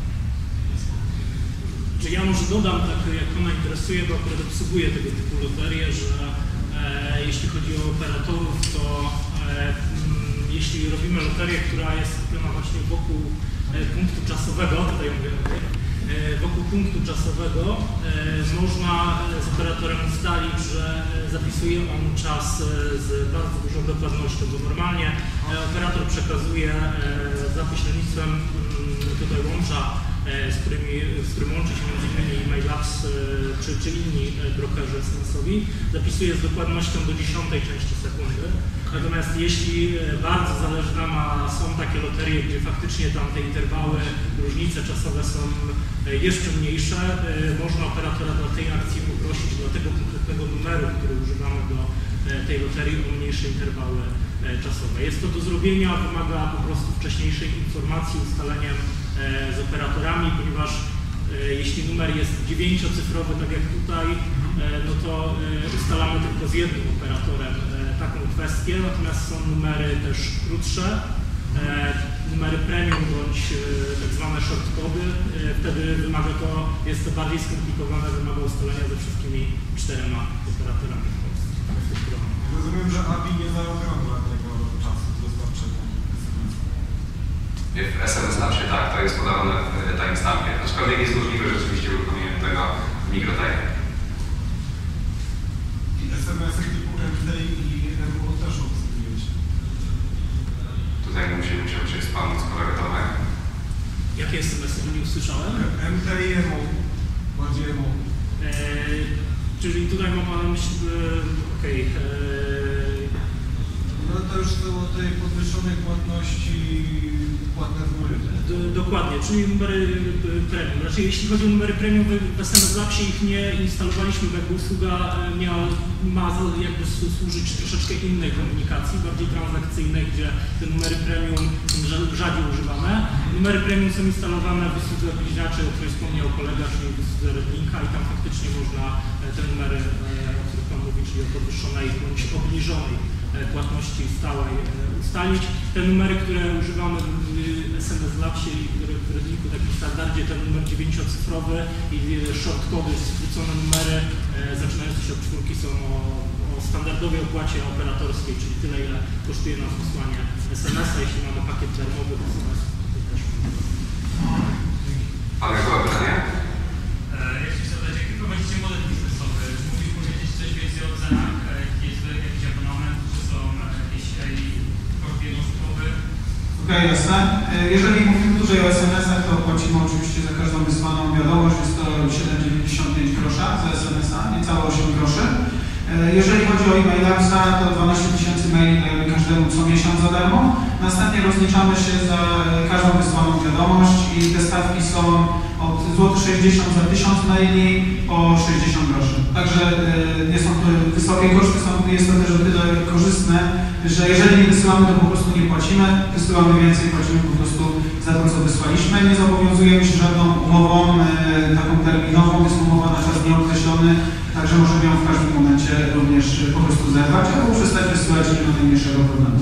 Czy ja może dodam, tak jak Pana interesuje, bo akurat obsługuję tego typu loterie, że e, jeśli chodzi o operatorów, to e, m, jeśli robimy loterię, która jest skupiona właśnie wokół e, punktu czasowego, tutaj mówię o tym, wokół punktu czasowego e, można z operatorem ustalić, że zapisuje on czas z bardzo dużą dokładnością, bo normalnie e, operator przekazuje e, za pośrednictwem m, tutaj łącza, e, z, którymi, z którym łączy się między innymi MailLabs e, czy, czy inni brokerzy es em esowi, zapisuje z dokładnością do dziesiątej części sekundy. Natomiast jeśli bardzo zależy nam, a są takie loterie, gdzie faktycznie tam te interwały, różnice czasowe są jeszcze mniejsze, można operatora do tej akcji poprosić do tego konkretnego numeru, który używamy do tej loterii, o mniejsze interwały czasowe. Jest to do zrobienia, wymaga po prostu wcześniejszej informacji, ustaleniem z operatorami, ponieważ jeśli numer jest dziewięciocyfrowy, tak jak tutaj, no to ustalamy tylko z jednym operatorem taką kwestię, natomiast są numery też krótsze, numery premium bądź tak zwane shortcody, wtedy wymaga to, jest to bardziej skomplikowane, wymaga ustalenia ze wszystkimi czterema operatorami w Polsce. Rozumiem, że A P I nie zaokrągla tego czasu dostarczenia es em esa. W es em es Labsie tak, to jest podawane w timestampie, aczkolwiek jest możliwość rzeczywiście uruchomienia tego w mikrotime. I es em esy typu M D i M O też obsługujecie. Tutaj musi musiał się wspomnieć z kolegą Tomek. Jakie es em esy? Nie usłyszałem. M T i M O. Bardziej M O. Eee, czyli tutaj mam na myśli, okej, okay, no to już są o tej podwyższonej płatności płatne w numery. Dokładnie, czyli numery premium. Znaczy, jeśli chodzi o numery premium, w es em es Labsie ich nie instalowaliśmy, bo jakby usługa miała, ma jakby służyć troszeczkę innej komunikacji, bardziej transakcyjnej, gdzie te numery premium są rzadziej używane. Numery premium są instalowane w usłudze bliźniaczej, o której wspomniał kolega, czyli w usłudze Redlinka i tam faktycznie można te numery, o których Pan mówi, czyli o podwyższonej bądź obniżonej płatności stałej ustalić. Te numery, które używamy w es em es Labsie i w Redlinku, takim standardzie, ten numer dziewięciocyfrowy i shortcody, skrócone numery zaczynające się od czwórki są o, o standardowej opłacie operatorskiej, czyli tyle, ile kosztuje nas wysłanie es em esa. Jeśli mamy pakiet darmowy es em es, to też. Pan jak było pytanie? Ja chcę zapytać, jaki prowadzicie model biznesowy? Czy mógłbyś powiedzieć coś więcej o cenach? Jest jakiś abonament, czy są jakieś kort jednostkowy? Okej, jasne. Jeżeli mówimy dłużej o es em esach, to płacimy oczywiście za każdą wysłaną wiadomość, jest to siedem dziewięćdziesiąt pięć grosza za es em esa, niecałe osiem groszy. Jeżeli chodzi o e-mailapsa, to dwanaście tysięcy maili dajemy każdemu co miesiąc za darmo. Następnie rozliczamy się za każdą wysłaną wiadomość i te stawki są od złoty sześćdziesiąt za tysiąc maili po sześćdziesiąt groszy. Także nie są to wysokie koszty, są, jest to też o tyle korzystne, że jeżeli nie wysyłamy, to po prostu nie płacimy, wysyłamy więcej, płacimy po prostu za to, co wysłaliśmy. Nie zobowiązujemy się żadną umową taką terminową, jest umowa na czas nieokreślony, także możemy ją w każdym momencie również po prostu zerwać, albo przestać wysyłać i nie ma najmniejszego problemu.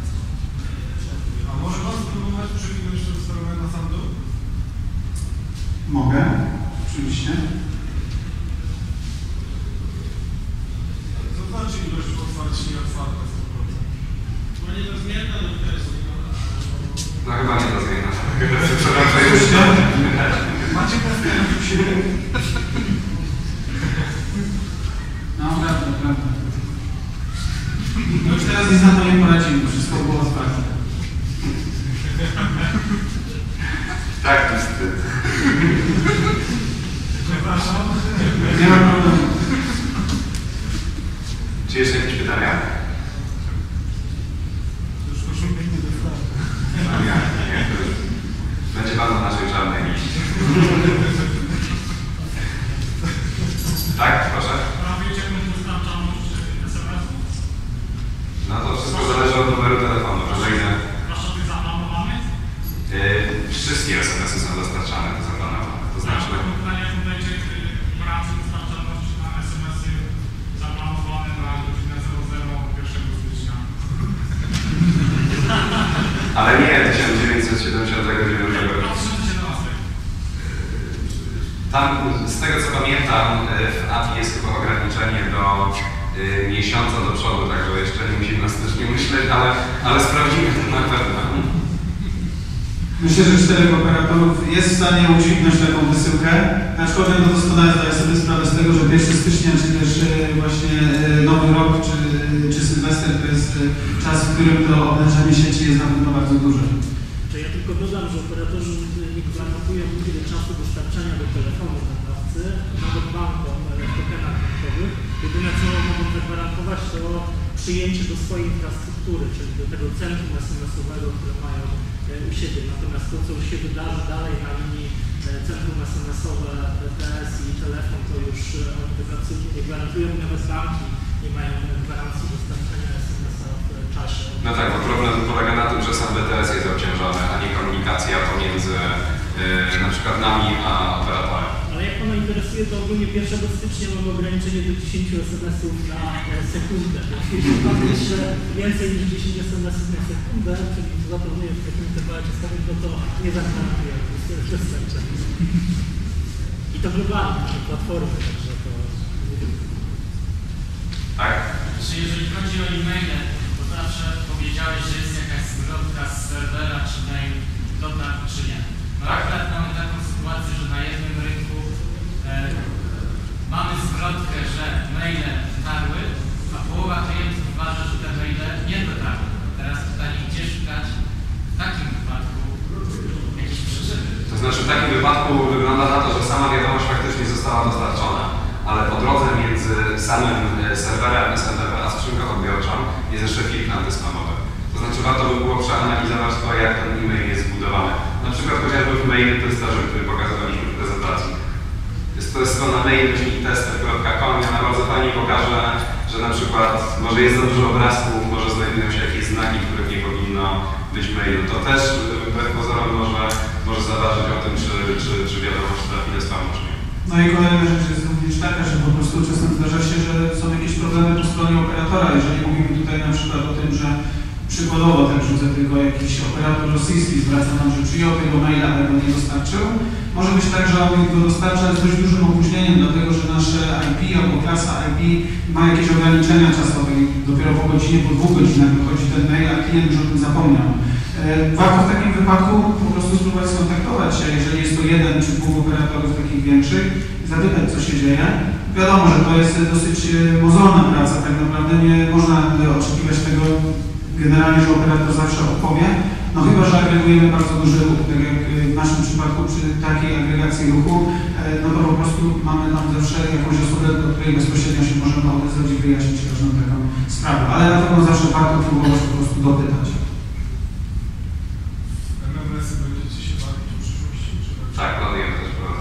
A może Pan spróbować przewinąć tę stronę na sam dół? Mogę, oczywiście. Co znaczy ilość otwarć i otwarta sto procent? No nie dozmierna lub też. No chyba nie dozmierna. Przepraszam, Macie postęp się. No, prawda, prawda. No już teraz nic na to nie poradzimy, bo wszystko było otwarte. tak, to jest wstyd. Przepraszam. Nie ma problemu. Czy jeszcze jakieś pytania? Już proszę pięknie do sprawy. No, ja, nie, to już będzie Pan na naszej czarnej liście. tak, proszę. Robicie jakąś dostarczalność es em esów? No to wszystko zależy od numeru telefonu. Jeżeli Masz o tych zaplanowanych? yy, wszystkie es em esy są dostarczane do zaplanowane. To znaczy, Na pytanie, jak będzie pracy dostarczalności na es em esy zaplanowane na godzinę zero zero pierwszego stycznia. ale nie tysiąc dziewięćset siedemdziesiątego dziewiątego roku. dwa tysiące siedemnaście. Tam, z tego co pamiętam, w A P I jest tylko ograniczenie do y, miesiąca do przodu, także jeszcze nie musimy nas też nie myśleć, ale, ale sprawdzimy to na pewno. Myślę, że czterech operatorów jest w stanie udźwignąć taką wysyłkę, aczkolwiek no doskonale zdaję sobie sprawę z tego, że pierwszego stycznia, czy też y, właśnie y, Nowy Rok, czy, y, czy Sylwester to jest y, czas, w którym to oblężenie sieci jest na pewno bardzo duże. To ja tylko dodam, że operatorzy nie gwarantują nigdy czasu dostarczania do telefonu nadawcy, nawet bankom w tokenach bankowych. Jedyne co mogą zagwarantować to przyjęcie do swojej infrastruktury, czyli do tego centrum es em esowego, które mają u siebie. Natomiast to, co się wydarzy dalej na linii centrum es em esowe, B T S i telefon, to już oni nie gwarantują, nawet banki nie mają gwarancji dostarczenia es em esa w czasie. No tak, bo problem polega na tym, że sam B T S jest obciążony, a nie komunikacja pomiędzy yy, na przykład nami a operatorem. Ale jak Pana interesuje, to ogólnie pierwszego stycznia mamy ograniczenie do dziesięciu es em esów na sekundę. Jeśli Pan jeszcze więcej niż dziesięć es em esów na sekundę, czyli zaproponuję w takim interwale czasowym, no to nie zagwarantuję dostarczenia. I to globalnie, na platformy, także to... Tak? Czy jeżeli chodzi o e-maile, to zawsze powiedziałeś, że jest jakaś zwrotka z serwera, czy mail dotarł, czy nie. No akurat mamy taką sytuację, że na jednym rynku e, mamy zwrotkę, że maile dotarły, a połowa klientów uważa, że te maile nie dotarły. Teraz pytanie, gdzie szukać w takim wypadku jakiejś przyczyny? To znaczy w takim wypadku wygląda na to, że sama wiadomość faktycznie została dostarczona, ale po drodze między samym serwerem es em T P a skrzynką odbiorczą jest jeszcze filtr antyspamowy. To znaczy warto by było przeanalizować to, jak ten e-mail jest zbudowany. Na przykład chociażby w mailu testerze, który pokazywaliśmy w prezentacji. Jest to jest strona mail tester kropka com i ona bardzo fajnie pokaże, że na przykład może jest za dużo obrazków, może znajdują się jakieś znaki, których nie powinno być w mailu. To też wbrew pozorom może, może zaważyć o tym, czy, czy, czy wiadomość trafi do spamu, czy nie. No i kolejna rzecz jest również taka, że po prostu czasem zdarza się, że są jakieś problemy po stronie operatora. Jeżeli mówimy tutaj na przykład o tym, że przykładowo tak rzucę tylko jakiś operator rosyjski zwraca nam, że przyjął tego maila, ale go nie dostarczył. Może być tak, że on go dostarcza z dość dużym opóźnieniem, dlatego że nasze I P albo klasa I P ma jakieś ograniczenia czasowe i dopiero po godzinie, po dwóch godzinach wychodzi ten mail, a klient już o tym zapomniał. Warto w takim wypadku po prostu spróbować skontaktować się, jeżeli jest to jeden czy dwóch operatorów takich większych, zapytać, co się dzieje. Wiadomo, że to jest dosyć mozolna praca, tak naprawdę nie można oczekiwać tego generalnie, że operator zawsze odpowie, no chyba, że agregujemy bardzo duży ruch, tak jak w naszym przypadku przy takiej agregacji ruchu, no to po prostu mamy tam zawsze jakąś osobę, do której bezpośrednio się możemy odezwać i wyjaśnić każdą taką sprawę, ale na pewno zawsze warto próbować po prostu dopytać. M M S-y będziecie się bawić w przyszłości? Czy Tak, planujemy też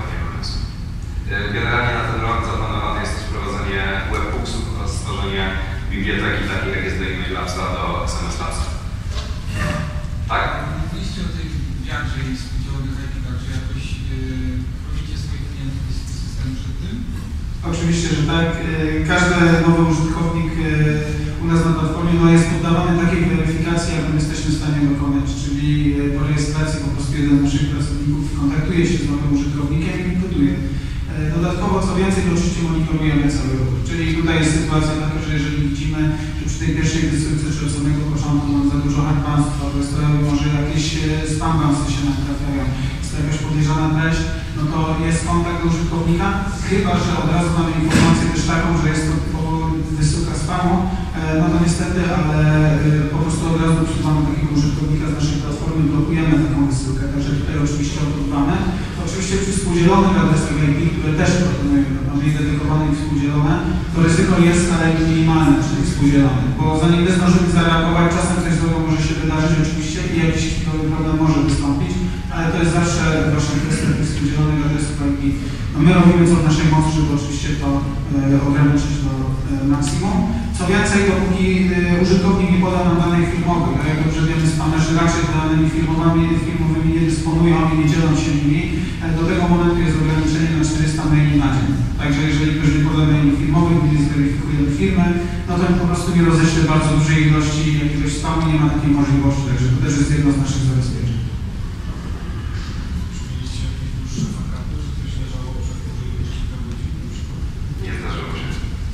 biblioteki takiej jak jest do e-mail labsa, do S M S labsa. Tak? Mówiliście o tej wiarze i współdziałaniu I P, czy jakoś chronicie swoich klientów i system przed tym? Oczywiście, że tak. Każdy nowy użytkownik u nas na platformie no, jest poddawany takiej weryfikacji, jaką jesteśmy w stanie dokonać, czyli po rejestracji po prostu jeden z naszych pracowników kontaktuje się z nowym użytkownikiem i inputuje. Dodatkowo, co więcej, to oczywiście monitorujemy cały ruch. Czyli tutaj jest sytuacja taka, że jeżeli widzimy, że przy tej pierwszej wysyłce czy od samego początku mam za dużo hackbounsów, albo jest to może jakieś spam bounsy się nam trafiają, jest to jakaś podejrzana treść, no to jest kontakt do użytkownika, chyba że od razu mamy informację też taką, że jest to wysyłka spamu, no to niestety, ale po prostu od razu usuwamy takiego użytkownika z naszej platformy, blokujemy taką wysyłkę, także tutaj oczywiście o to dbamy. Oczywiście przy współdzielonych adresach I P, które też proponujemy, mamy je dedykowane i współdzielone, to ryzyko jest, ale minimalne przy tych współdzielonych, bo zanim my zdążymy zareagować, czasem coś złego może się wydarzyć oczywiście i jakiś problem może wystąpić, ale to jest zawsze właśnie kwestia tych współdzielonych adresów I P. No my robimy co w naszej mocy, żeby oczywiście to e, ograniczyć do e, maksimum. Co więcej, dopóki e, użytkownik nie poda nam danych firmowych, a jak dobrze wiemy, spamerzy raczej danymi firmowymi, firmowymi nie dysponują i nie dzielą się nimi, e, do tego momentu jest ograniczenie na czterysta maili na dzień. Także jeżeli ktoś nie poda maili firmowych, nie zweryfikuje firmy, no to po prostu nie roześle bardzo dużej ilości jakiegoś spamu, nie ma takiej możliwości, także to też jest jedno z naszych zabezpieczeń. Nie zdarzyło się.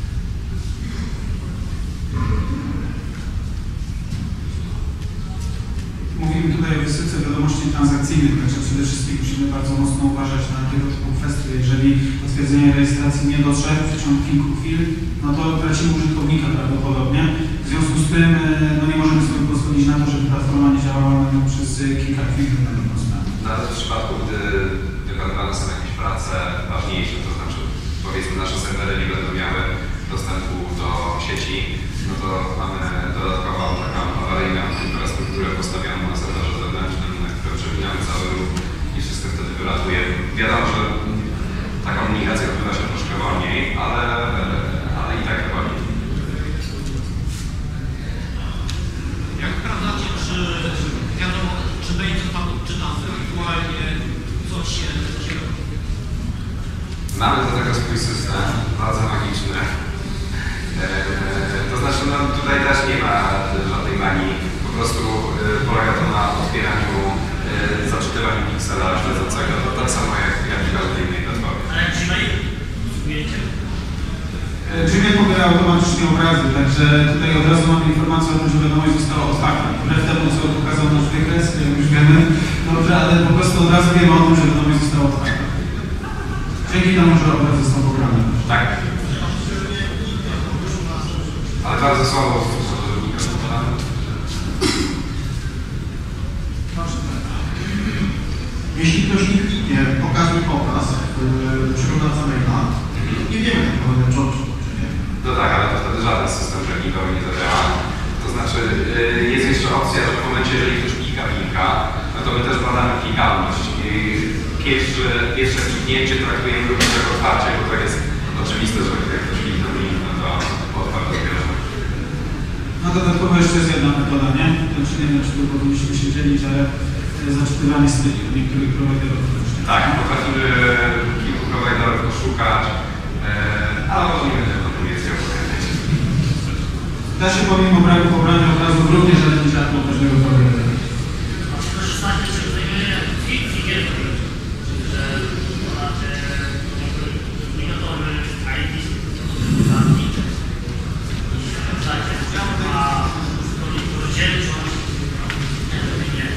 Mówimy tutaj o wysyłce wiadomości transakcyjnych, także przede wszystkim musimy bardzo mocno uważać na tego typu kwestie. Jeżeli potwierdzenie rejestracji nie dotrze w ciągu kilku chwil, no to tracimy użytkownika prawdopodobnie. W związku z tym no nie możemy sobie pozwolić na to, żeby platforma nie działała no, przez kilka chwil. Nawet w przypadku, gdy wykonywane są jakieś prace ważniejsze, to znaczy powiedzmy nasze serwery nie będą miały dostępu do sieci, no to mamy dodatkową taką awaryjną infrastrukturę postawioną na serwerze zewnętrznym, na którym przewinamy cały ruch i wszystko wtedy wylatuje. Wiadomo, że ta komunikacja odbywa się troszkę wolniej, ale, ale i tak chyba. Jak sprawdzacie, czy wiadomo, czy będzie Pan odczytany aktualnie, co się dzieje? Mamy do tego swój system, bardzo magiczny. Eee, to znaczy, no tutaj też nie ma żadnej magii. Po prostu e, polega to na otwieraniu, e, zaczytywaniu piksela śledzącego. To tak samo jak, jak w każdej innej platformie. A jak Gmail? Usługujecie? Gmail pobiera automatycznie obrazy, także tutaj od razu mamy informację o tym, że wiadomość została otwarta. Wbrew temu, co pokazał nasz wykres, jak już wiemy, dobrze, ale po prostu od razu wiemy o tym, że wiadomość została otwarta. Dzięki temu, że obraz został pobrany. Tak. Ale bardzo słabo w Jeśli ktoś nie kliknie, pokazuj obraz w przeglądarce maila, nie wiemy tak naprawdę, czy on czy nie. No tak, ale to wtedy żaden system trakingowy nie zadziała. To znaczy jest jeszcze opcja, że w momencie, jeżeli ktoś klika w linka, no to my też badamy klikalność. I pierwsze, pierwsze kliknięcie traktujemy również jako otwarcie, bo to jest oczywiste, że jak ktoś kliknie w link, no to otwarto dopiero. No dodatkowo jeszcze jest jedna metoda, nie? Znaczy nie wiem, czy tu powinniśmy się dzielić, ale zaczytywanie styli od niektórych prowajderów. Tak, potrafimy kilku prowajderów poszukać, ale to nie będę o tym więcej opowiadać. Da się pomimo braku pobrania obrazu również analizować dla każdego prowajdera. A czy korzystacie się zajmuje figier, że macie gotowy I D zasadnik i sprawdzacie, a chodzi o rozdzielczość, nie, nie.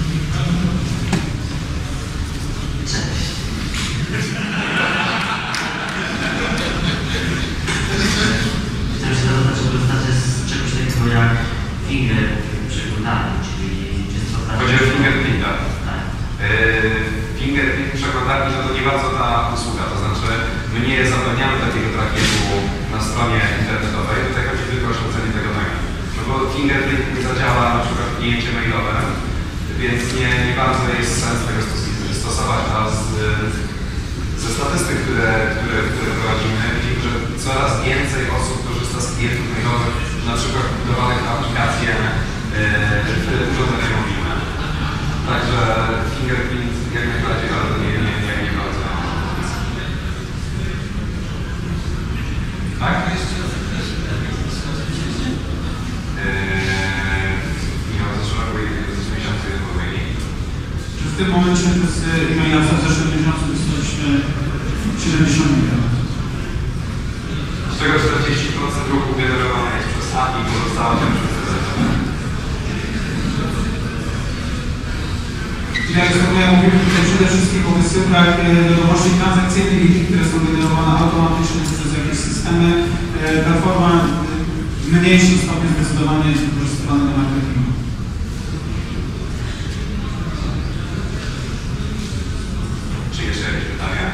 Chciałem się zapytać, czy korzystacie z czegoś takiego jak finger przeglądarki, czyli czysto Chodzi o fingerprinta. Tak. Fingerprint przeglądarki to, to nie bardzo ta usługa, to znaczy my nie zapewniamy takiego trackingu na stronie internetowej, tutaj chodzi tylko o śledzenie tego mailu. No bo fingerprint nie zadziała na przykład w kliencie mailowym, więc nie, nie bardzo jest sens tego stosować, a z, ze statystyk, które, które, które prowadzimy, widzimy, że coraz więcej osób korzysta z klientów mailowych na przykład budowanych aplikacje w urządzenia mobilne. Także fingerprint jak najbardziej, ale to nie, nie, nie, nie bardzo. Tak? Nie ma zeszłego i z miesiącu jednego. W tym momencie z e-maila w zeszłym miesiącu wysłaliśmy siedemdziesiąt milionów. Z czego czterdzieści procent ruchu generowane jest przez A P I, pozostałe też przez C Z M. Jak wspomniałem, mówimy tutaj przede wszystkim o wysyłkach wiadomości transakcyjnych i tych, które są generowane automatycznie przez jakieś systemy. Platforma w mniejszym stopniu zdecydowanie jest wykorzystywana do marketingu. Czy jeszcze jakieś pytania?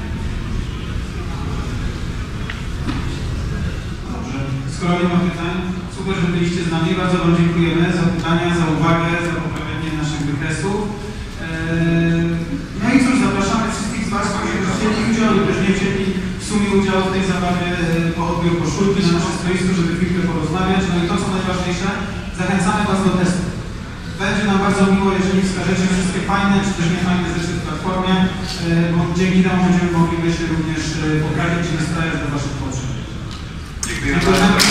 Dobrze. Skoro nie ma pytań, super, że byliście z nami. Bardzo Wam dziękujemy za pytania, za uwagę, za poprawienie naszych wykresów. No i cóż, zapraszamy wszystkich z Was, którzy wzięli udział lub też nie wzięli w sumie udział w tej zabawie po odbiór koszulki na nasze stoisku, żeby chwilkę porozmawiać. No i to, co najważniejsze, zachęcamy Was do testu. Będzie nam bardzo miło, jeżeli wskażecie wszystkie fajne czy też niefajne rzeczy w platformie, bo dzięki temu będziemy mogli się również poprawić i nastrajać do Waszych potrzeb. Dziękuję bardzo.